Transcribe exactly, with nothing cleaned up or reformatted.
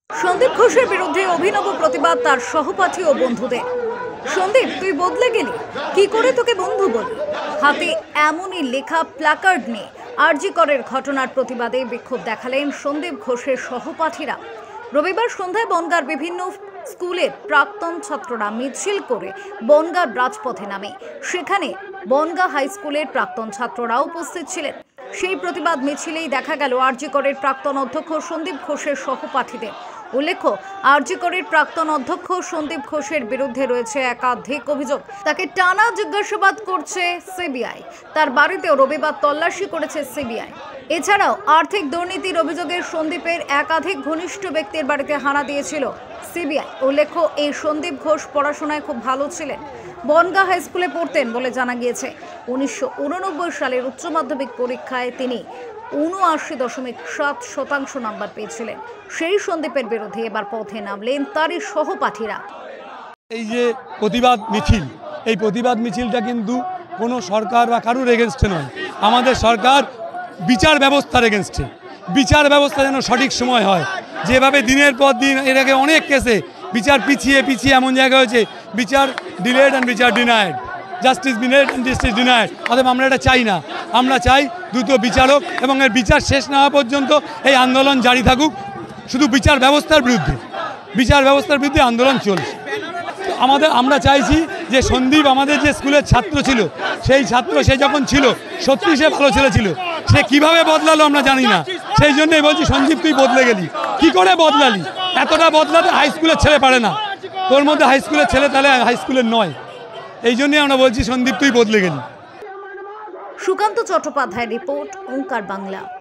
সন্দীপ ঘোষের বিরুদ্ধে অভিনব প্রতিবাদ তার সহপাঠী ও বন্ধুদের। সন্দীপ, তুই বদলে গেলি, কি করে তোকে বন্ধু বলি? হাতে এমনই লেখা প্ল্যাকার্ড নিয়ে আরজি করের ঘটনার প্রতিবাদে বিক্ষোভ দেখালেন সন্দীপ ঘোষের সহপাঠীরা। রবিবার সন্ধ্যায় বনগাঁর বিভিন্ন স্কুলের প্রাক্তন ছাত্ররা মিছিল করে বনগাঁর রাজপথে নামে। সেখানে বনগাঁ হাই স্কুলের প্রাক্তন ছাত্ররা উপস্থিত ছিলেন। সেই প্রতিবাদ মিছিলেই দেখা গেল আরজি করের প্রাক্তন অধ্যক্ষ সন্দীপ ঘোষের সহপাঠীদের। উল্লেখ্য, আরজি করের প্রাক্তন অধ্যক্ষ সন্দীপ ঘোষের বিরুদ্ধে রয়েছে একাধিক অভিযোগ। তাকে টানা জিজ্ঞাসাবাদ করছে সিবিআই। তার বাড়িতেও রবিবার তল্লাশি করেছে সিবিআই। এছাড়াও আর্থিক দুর্নীতির অভিযোগে সন্দীপের একাধিক ঘনিষ্ঠ ব্যক্তির বাড়িতে হানা দিয়েছিল সিবিআই। উল্লেখ্য, এই সন্দীপ ঘোষ পড়াশোনায় খুব ভালো ছিলেন। বনগাঁ হাই স্কুলে পড়তেন বলে জানা গিয়েছে। উনিশশো উননব্বই সালের উচ্চ মাধ্যমিক পরীক্ষায় তিনি উনআশি দশমিক সাত শতাংশ নাম্বার পেয়েছিলেন। সেই সন্দীপের বিরুদ্ধে এবার পথে নামলেন তারই সহপাঠীরা। এই যে প্রতিবাদ মিছিল, এই প্রতিবাদ মিছিলটা কিন্তু কোনো সরকার বা কারুর এগেনস্টে নয়। আমাদের সরকার বিচার ব্যবস্থার এগেনস্টে। বিচার ব্যবস্থা যেন সঠিক সময় হয়। যেভাবে দিনের পর দিন এর আগে অনেক কেসে বিচার পিছিয়ে পিছিয়ে এমন জায়গা হয়েছে, বিচার ডিলেড অ্যান্ড বিচার denied, justice delayed and justice denied. অতএব আমরা এটা চাই না। আমরা চাই দ্রুত বিচারক এবং এর বিচার শেষ না হওয়া পর্যন্ত এই আন্দোলন জারি থাকুক। শুধু বিচার ব্যবস্থার বিরুদ্ধে বিচার ব্যবস্থার বিরুদ্ধে আন্দোলন চলছে। আমাদের আমরা চাইছি যে সন্দীপ আমাদের যে স্কুলের ছাত্র ছিল, সেই ছাত্র সে যখন ছিল সত্যি সে ভালো ছেলে ছিল। সে কিভাবে বদলালো আমরা জানি না। সেই জন্যই বলছি, সন্দীপ তুই বদলে গেলি, কি করে বদলালি? এতটা বদলাতে হাই স্কুলের ছেলে পারে না। তোর মধ্যে হাই স্কুলের ছেলে তাহলে হাই স্কুলের নয়। এই জন্যই আমরা বলছি, সন্দীপ তুই বদলে গেলি। সুকান্ত চট্টোপাধ্যায় রিপোর্ট, ওঙ্কার বাংলা।